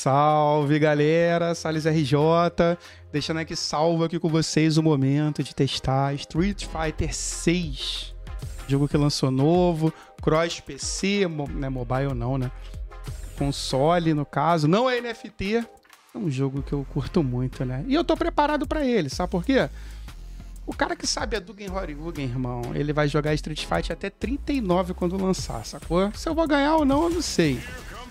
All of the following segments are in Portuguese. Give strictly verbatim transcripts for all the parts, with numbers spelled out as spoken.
Salve, galera, Salles R J, deixando aqui salvo aqui com vocês o momento de testar Street Fighter seis, jogo que lançou novo, cross P C, mo não é mobile não, né? Console, no caso, não é N F T, é um jogo que eu curto muito, né? E eu tô preparado pra ele, sabe por quê? O cara que sabe Hadouken Horyugen, irmão, ele vai jogar Street Fighter até trinta e nove quando lançar, sacou? Se eu vou ganhar ou não, eu não sei.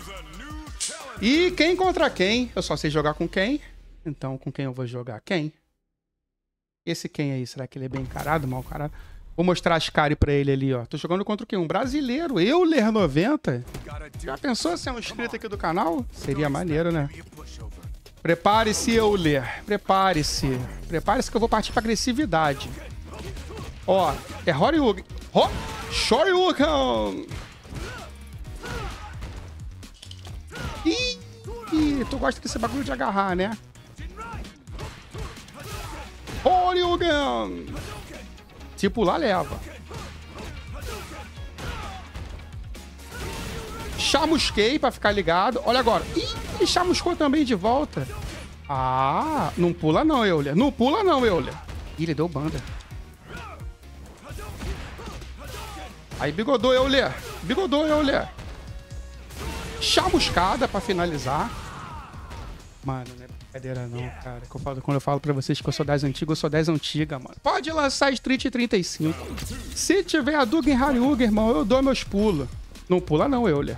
E quem contra quem? Eu só sei jogar com quem? Então, com quem eu vou jogar? Quem? Esse quem aí? Será que ele é bem encarado, mal encarado? Vou mostrar as caras pra ele ali, ó. Tô jogando contra o quê? Um brasileiro, Euler noventa. Já pensou se é um inscrito aqui do canal? Seria maneiro, né? Prepare-se, Euler. Prepare-se. Prepare-se que eu vou partir pra agressividade. Ó, é Horyugen. Ho! Shoryuken! Ih, ih, tu gosta desse bagulho de agarrar, né? Horyugen! Se pular, leva. Chamusquei pra ficar ligado. Olha agora. Ih, chamuscou também de volta. Ah, não pula não, Euler. Não pula não, Euler. Ih, ele deu banda. Aí, bigodou, Euler. Bigodou, Euler. Chamuscada pra finalizar. Mano, não é brincadeira não, cara. Que eu falo, quando eu falo pra vocês que eu sou das antigas, eu sou das antigas, mano. Pode lançar Street trinta e cinco. Se tiver Hadouken Horyugen, irmão, eu dou meus pulos. Não pula não, Euler.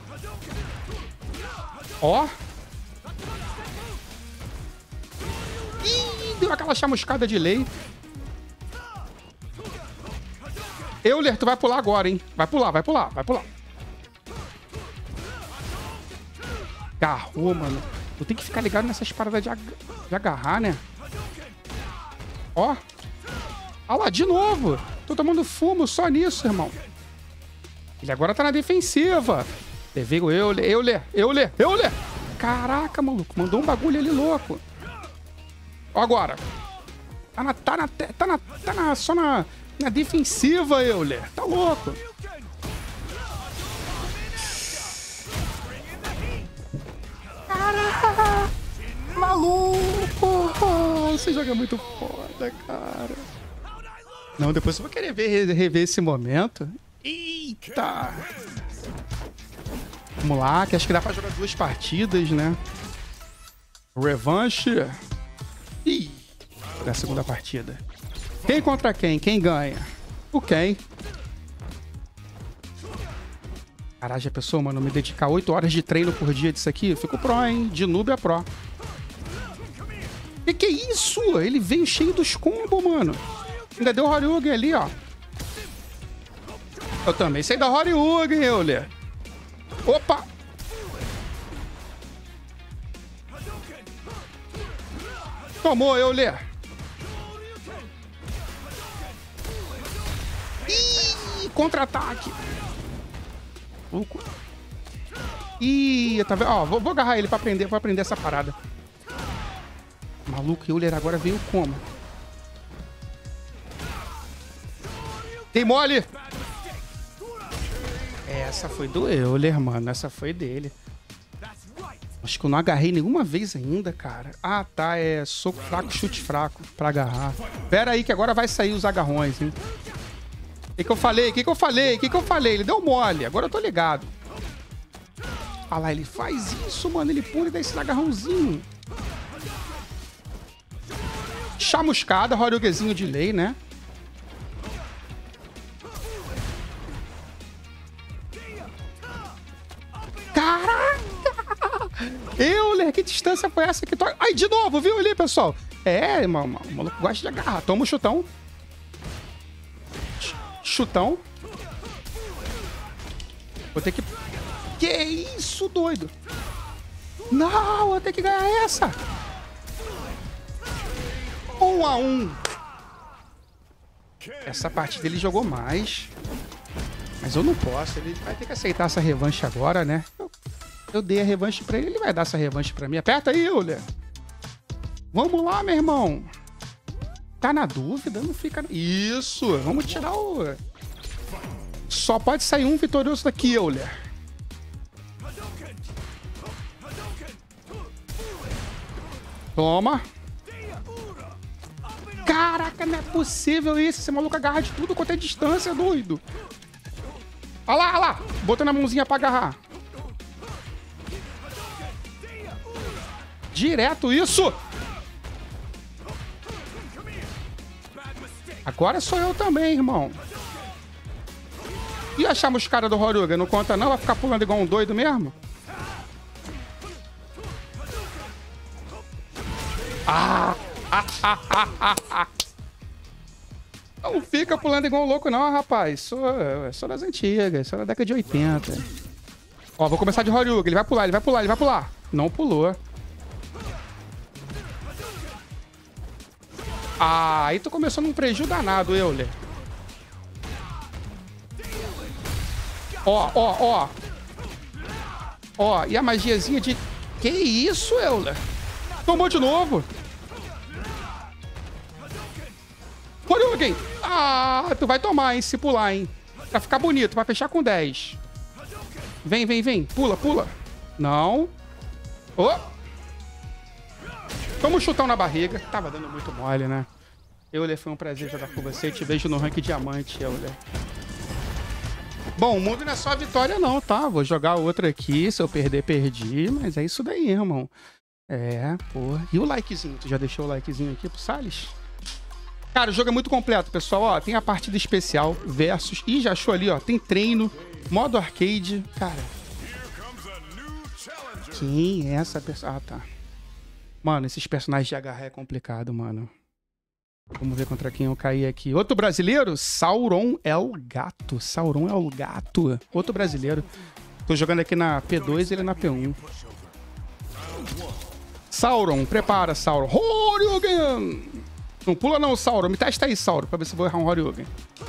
Ó. Ih, deu aquela chamuscada de lei. Euler, tu vai pular agora, hein? Vai pular, vai pular, vai pular. Agarrou, mano. Eu tenho que ficar ligado nessas paradas de, ag de agarrar, né? Ó. Olha lá, de novo. Tô tomando fumo só nisso, irmão. Ele agora tá na defensiva. Levei o Euler, Euler, Euler, Euler. Caraca, maluco. Mandou um bagulho ali louco. Ó agora. Tá na... Tá na... Tá na... Tá na... Só na... Na defensiva, Euler. Tá louco. Caraca! Maluco! Esse jogo é muito foda, cara. Não, depois eu vou querer ver, rever esse momento. Eita! Vamos lá, que acho que dá pra jogar duas partidas, né? Revanche. Ih! Vou jogar a segunda partida. Quem contra quem? Quem ganha? O quem? Caralho, já pensou, mano? Me dedicar oito horas de treino por dia disso aqui? Eu fico pro, hein? De noob a pro. Que que é isso? Ele veio cheio dos combos, mano. Ainda deu Horyugen ali, ó. Eu também sei da Horyugen, Euler. Opa! Tomou, Euler. Ih, contra-ataque. Ih, tá vendo? Ó, vou, vou agarrar ele pra aprender, pra aprender essa parada. Maluco, Euler agora veio como? Tem mole! Essa foi do Euler, mano. Essa foi dele. Acho que eu não agarrei nenhuma vez ainda, cara. Ah, tá. É soco fraco, chute fraco pra agarrar. Pera aí que agora vai sair os agarrões, hein? O que que eu falei? O que que eu falei? O que que eu falei? Ele deu mole. Agora eu tô ligado. Olha lá, ele faz isso, mano. Ele pula e dá esse agarrãozinho. Chamuscada, Horyugenzinho de lei, né? Caraca! Euler, que distância foi essa que toca? Ai, de novo, viu ali, pessoal? É, mano, o maluco gosta de agarrar. Toma o chutão. Chutão. Vou ter que... Que isso, doido? Não, vou ter que ganhar essa. Um a um. Essa partida ele jogou mais. Mas eu não posso. Ele vai ter que aceitar essa revanche agora, né? Eu, eu dei a revanche pra ele. Ele vai dar essa revanche pra mim. Aperta aí, Euler. Vamos lá, meu irmão. Tá na dúvida? Não fica... Isso. Vamos tirar o... Só pode sair um vitorioso daqui, Euler. Toma. Caraca, não é possível isso. Esse maluco agarra de tudo quanto é distância, doido. Olha lá, olha lá. Botando a mãozinha pra agarrar. Direto isso. Agora sou eu também, irmão. E achamos os caras do Horyuga? Não conta não? Vai ficar pulando igual um doido mesmo? Ah! Ah, ah, ah, ah, ah. Não fica pulando igual um louco não, rapaz. Sou, sou das antigas, sou da década de oitenta. Ó, vou começar de Horyuga. Ele vai pular, ele vai pular, ele vai pular. Não pulou. Ah, aí tu começou num prejuízo danado, Euler. Ó, ó, ó. Ó, e a magiazinha de... Que isso, Euler? Tomou de novo. Horyugen! Ah, tu vai tomar, hein, se pular, hein. Pra ficar bonito, vai fechar com dez. Vem, vem, vem. Pula, pula. Não. Oh. Toma um chutão na barriga. Tava dando muito mole, né? Euler, foi um prazer jogar com você. Te vejo no rank diamante, Euler. Bom, o mundo não é só a vitória não, tá? Vou jogar outra aqui. Se eu perder, perdi. Mas é isso daí, irmão. É, porra. E o likezinho? Tu já deixou o likezinho aqui pro Salles? Cara, o jogo é muito completo, pessoal. Ó, tem a partida especial, versus... Ih, já achou ali, ó. Tem treino, modo arcade. Cara. Quem é essa pessoa? Ah, tá. Mano, esses personagens de agarrar é complicado, mano. Vamos ver contra quem eu caí aqui. Outro brasileiro? Sauron é o gato. Sauron é o gato. Outro brasileiro. Tô jogando aqui na P dois e ele na P um. Sauron, prepara, Sauron. Horyugen! Não pula não, Sauron. Me testa aí, Sauron, pra ver se eu vou errar um Horyugen.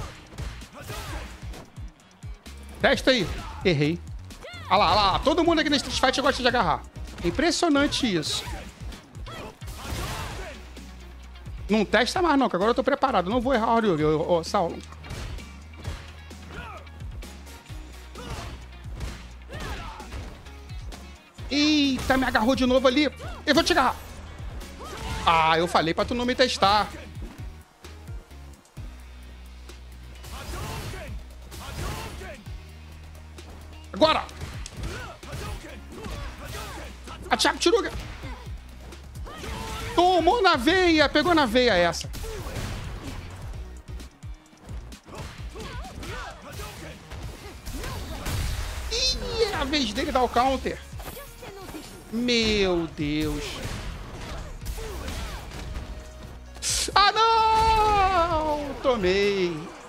Testa aí. Errei. Olha lá, olha lá. Todo mundo aqui na Street Fighter gosta de agarrar. É impressionante isso. Não testa mais não, que agora eu tô preparado. Não vou errar o Horyugen, ô, ô, Sauron. Eita, me agarrou de novo ali. Eu vou te agarrar. Ah, eu falei pra tu não me testar. Agora! A Thiago Tiruga! Tomou na veia! Pegou na veia essa. Ih, é a vez dele dar o counter. Meu Deus. Ah, não! Tomei.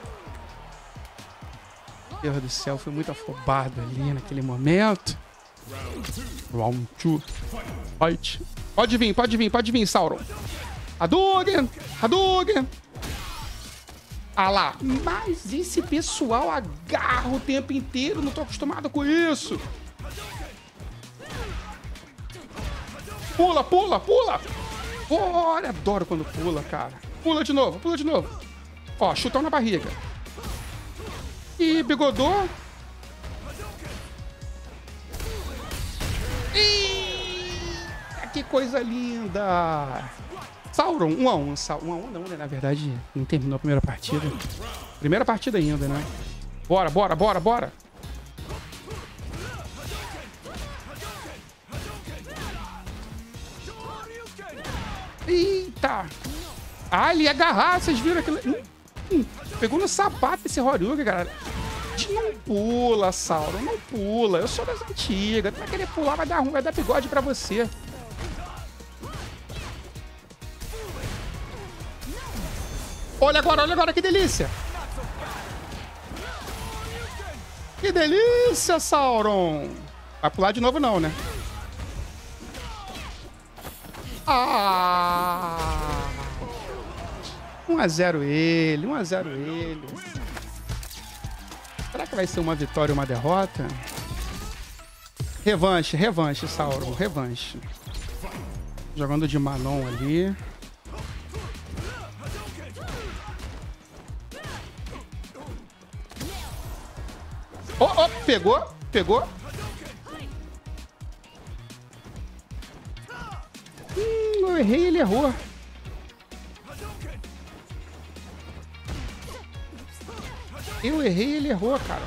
Meu Deus do céu, fui muito afobado ali naquele momento. Round two. Fight. Pode vir, pode vir, pode vir, Sauron. Hadouken! Hadouken! Ah lá. Mas esse pessoal agarra o tempo inteiro. Não tô acostumado com isso. Pula, pula, pula! Olha, adoro quando pula, cara. Pula de novo, pula de novo. Ó, chutão na barriga. Ih, bigodou. Ih, que coisa linda. Sauron, um a um. um a um não, né? Na verdade, não terminou a primeira partida. Primeira partida ainda, né? Bora, bora, bora, bora. Eita! Ah, ele ia agarrar, vocês viram aquilo? Hum, hum, pegou no sapato esse Horyugen, cara. Não pula, Sauron, não pula. Eu sou das antigas. Tu vai querer pular, vai dar ruim, vai dar bigode pra você. Olha agora, olha agora, que delícia. Que delícia, Sauron. Vai pular de novo não, né? Ah! um a zero ele, um a zero ele. Será que vai ser uma vitória ou uma derrota? Revanche, revanche, Sauron, revanche. Jogando de Manon ali. Oh, oh, pegou, pegou. Hum, eu errei, ele errou. Eu errei, ele errou, cara.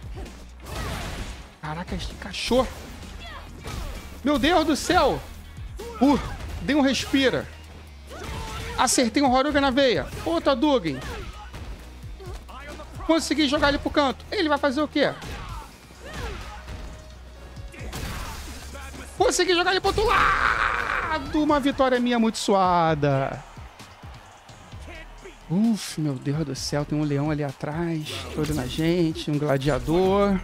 Caraca, encaixou. Meu Deus do céu. Uh, dei um respira. Acertei um Hadouken na veia. Outra Hadouken. Consegui jogar ele pro canto. Ele vai fazer o quê? Consegui jogar ele pro outro lado. Uma vitória minha muito suada. Uf, meu Deus do céu. Tem um leão ali atrás. Todo na gente. Um gladiador.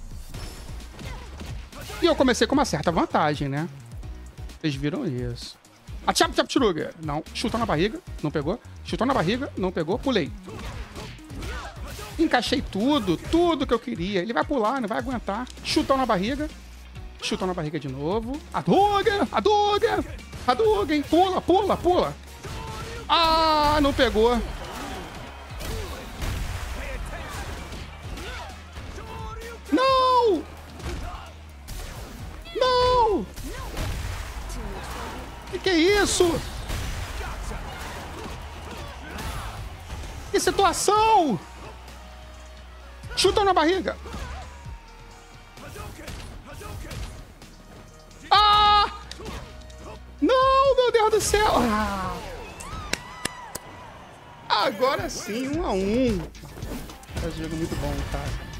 E eu comecei com uma certa vantagem, né? Vocês viram isso. A Chap Chap Churuga. Não. Chutou na barriga. Não pegou. Chutou na barriga. Não pegou. Pulei. Encaixei tudo. Tudo que eu queria. Ele vai pular. Não vai aguentar. Chutou na barriga. Chutou na barriga de novo. Hadouken. Hadouken. Hadouken. Pula, pula, pula. Ah, não pegou. Não! Não! Que que é isso? Que situação! Chutou na barriga. Ah! Não, meu Deus do céu! Ah. Agora sim, um a um. Esse jogo é muito bom, cara.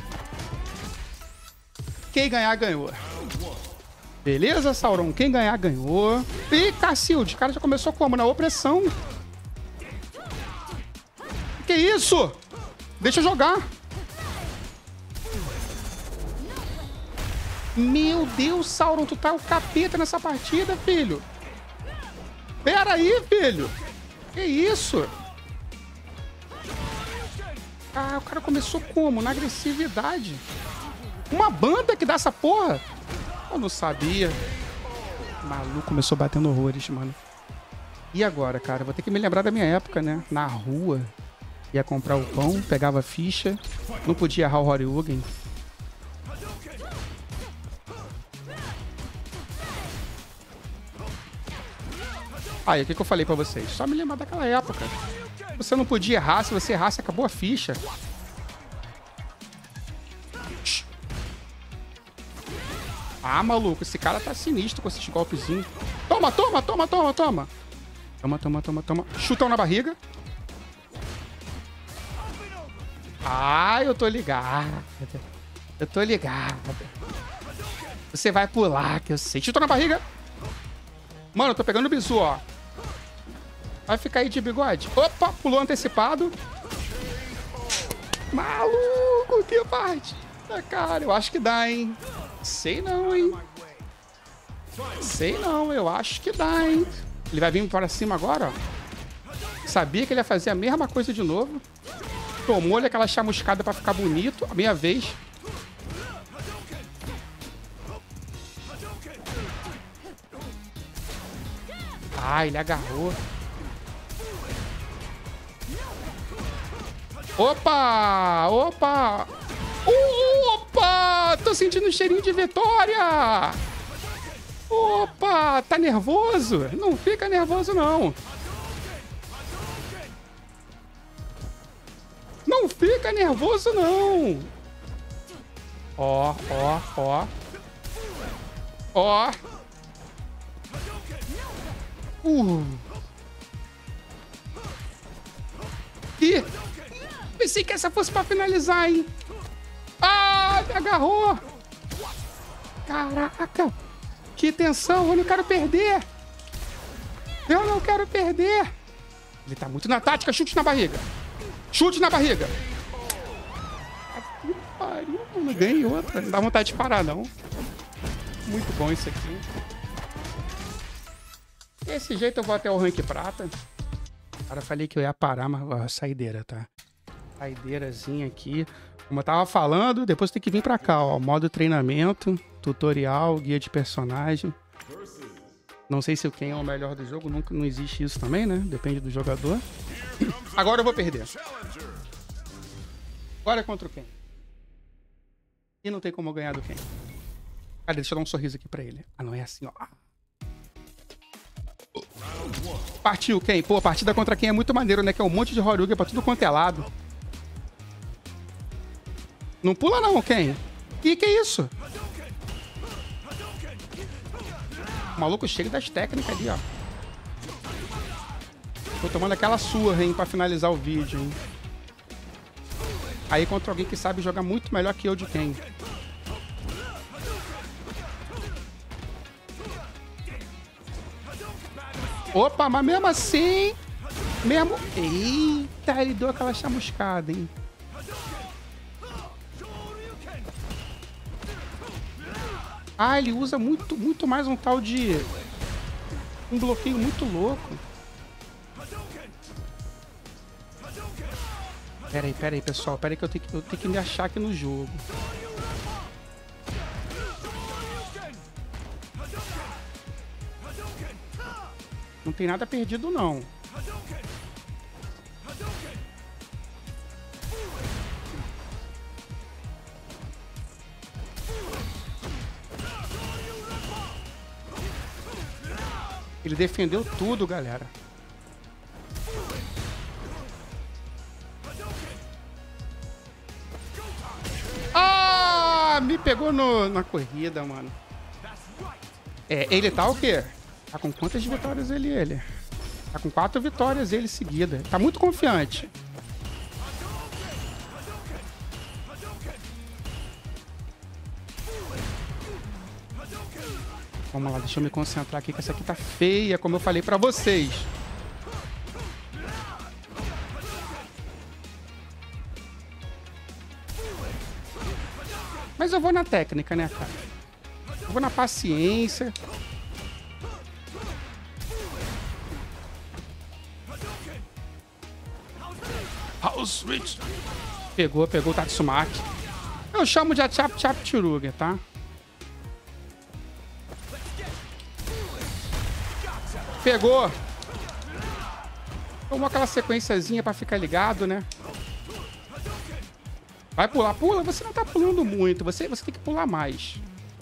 Quem ganhar, ganhou. Beleza, Sauron? Quem ganhar, ganhou. E Cacilde, o cara já começou como? Na opressão. Que isso? Deixa eu jogar. Meu Deus, Sauron, tu tá o capeta nessa partida, filho. Pera aí, filho. Que isso? Ah, o cara começou como? Na agressividade. Uma banda que dá essa porra? Eu não sabia. O maluco começou batendo horrores, mano. E agora, cara? Vou ter que me lembrar da minha época, né? Na rua. Ia comprar o pão, pegava a ficha. Não podia errar o Hadouken. Aí, o que, que eu falei pra vocês? Só me lembrar daquela época. Você não podia errar. Se você errasse, acabou a ficha. Ah, maluco, esse cara tá sinistro com esses golpezinhos. Toma, toma, toma, toma, toma. Toma, toma, toma, toma. Chutão na barriga. Ah, eu tô ligado. Eu tô ligado. Você vai pular, que eu sei. Chutou na barriga. Mano, eu tô pegando o bizu, ó. Vai ficar aí de bigode. Opa, pulou antecipado. Maluco, que parte. Cara, eu acho que dá, hein. Sei não, hein. Sei não, eu acho que dá, hein. Ele vai vir para cima agora, ó. Sabia que ele ia fazer a mesma coisa de novo. Tomou-lhe aquela chamuscada pra ficar bonito. A minha vez. Ah, ele agarrou. Opa! Opa! Opa! Tô sentindo um cheirinho de vitória! Opa! Tá nervoso? Não fica nervoso, não. Não fica nervoso, não. Ó, ó, ó. Ó. Uh. Ih! Pensei que essa fosse pra finalizar, hein? Ah, me agarrou! Caraca! Que tensão, eu não quero perder! Eu não quero perder! Ele tá muito na tática, chute na barriga! Chute na barriga! Que pariu, mano, ganhei outra, não dá vontade de parar, não. Muito bom isso aqui. Desse jeito eu vou até o rank prata. Cara, falei que eu ia parar, mas ó, saideira, tá? Saideirazinha aqui. Como eu tava falando, depois tem que vir pra cá, ó. Modo treinamento, tutorial, guia de personagem. Não sei se quem é o melhor do jogo, nunca, não existe isso também, né? Depende do jogador. Agora eu vou perder. Agora é contra o Ken. E não tem como eu ganhar do Ken. Cadê? Deixa eu dar um sorriso aqui pra ele. Ah, não é assim, ó. Partiu, Ken. Pô, a partida contra quem é muito maneiro, né? Que é um monte de Horyugen pra tudo quanto é lado. Não pula não, Ken. Ih, que isso? O maluco chega das técnicas ali, ó. Tô tomando aquela surra, hein, pra finalizar o vídeo, hein. Aí contra alguém que sabe jogar muito melhor que eu de Ken. Opa, mas mesmo assim... Mesmo... Eita, ele deu aquela chamuscada, hein. Ah, ele usa muito, muito mais um tal de... Um bloqueio muito louco. Pera aí, pera aí, pessoal. Pera aí que eu tenho que, eu tenho que me achar aqui no jogo. Não tem nada perdido, não. Ele defendeu tudo, galera. Ah, me pegou no, na corrida, mano. É, ele tá o quê? Tá com quantas vitórias ele, ele? Tá com quatro vitórias ele seguida. Tá muito confiante. Vamos lá, deixa eu me concentrar aqui, que essa aqui tá feia, como eu falei pra vocês. Mas eu vou na técnica, né, cara? Eu vou na paciência. House Rich. Pegou, pegou o Tatsumaki. Eu chamo de Chap Chap Churuga, tá? Pegou. Tomou aquela sequenciazinha pra ficar ligado, né? Vai pular, pula. Você não tá pulando muito. Você, você tem que pular mais.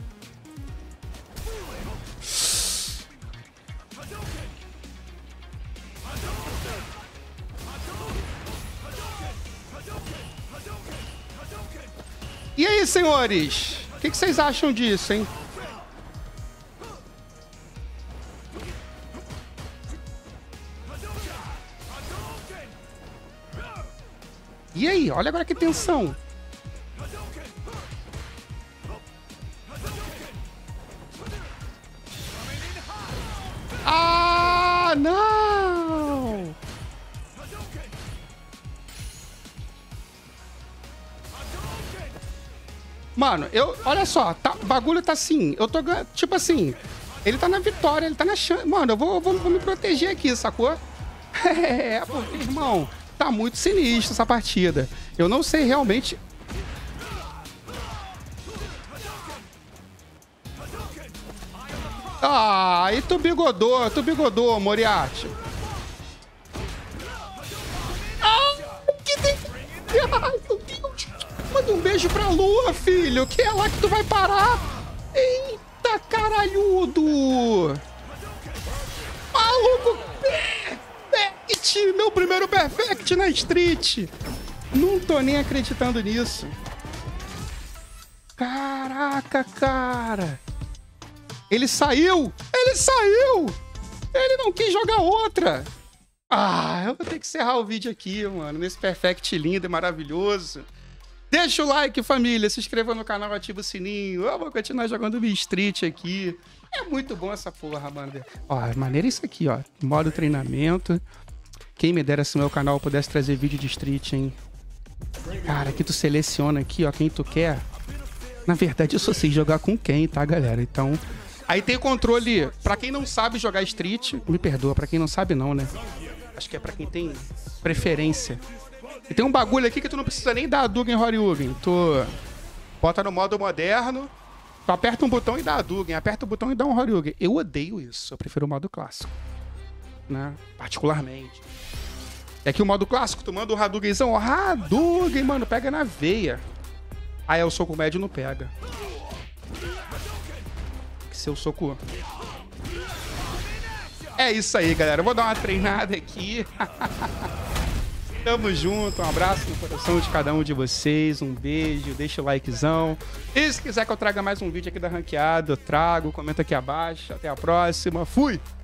E aí, senhores? O que, que vocês acham disso, hein? E aí? Olha agora que tensão. Ah, não! Mano, eu... Olha só, tá, o bagulho tá assim... Eu tô ganhando... Tipo assim... Ele tá na vitória, ele tá na chance... Mano, eu vou, eu vou, vou me proteger aqui, sacou? É, porque, irmão... Tá muito sinistro essa partida. Eu não sei realmente... Ah, e tu bigodou, tu bigodou, Moriarty. Ah, que tem... Ai, meu Deus. Manda um beijo pra Lua, filho, que é lá que tu vai parar. Eita, caralhudo. Maluco. Perfect, meu primeiro perfect na street. Não tô nem acreditando nisso. Caraca, cara. Ele saiu! Ele saiu! Ele não quis jogar outra! Ah, eu vou ter que encerrar o vídeo aqui, mano. Nesse perfect lindo e maravilhoso. Deixa o like, família. Se inscreva no canal, ativa o sininho. Eu vou continuar jogando Wii Street aqui. É muito bom essa porra, mano. Ó, maneira isso aqui, ó. Modo treinamento. Quem me dera se o meu canal pudesse trazer vídeo de Street, hein? Cara, aqui tu seleciona aqui, ó, quem tu quer. Na verdade, eu só sei jogar com quem, tá, galera? Então... Aí tem o controle, pra quem não sabe jogar Street, me perdoa, pra quem não sabe não, né? Acho que é pra quem tem preferência. E tem um bagulho aqui que tu não precisa nem dar Hadouken Horyugen. Tu bota no modo moderno, tu aperta um botão e dá Hadouken, aperta o botão e dá um Horyugen. Eu odeio isso, eu prefiro o modo clássico, né? Particularmente. É que o modo clássico, tu manda o Hadoukenzão, ó, Hadouken, mano, pega na veia. Aí o soco médio não pega. Seu soco. É isso aí, galera. Eu vou dar uma treinada aqui. Tamo junto, um abraço no coração de cada um de vocês, um beijo, deixa o likezão. E se quiser que eu traga mais um vídeo aqui da ranqueada, eu trago, comenta aqui abaixo. Até a próxima, fui!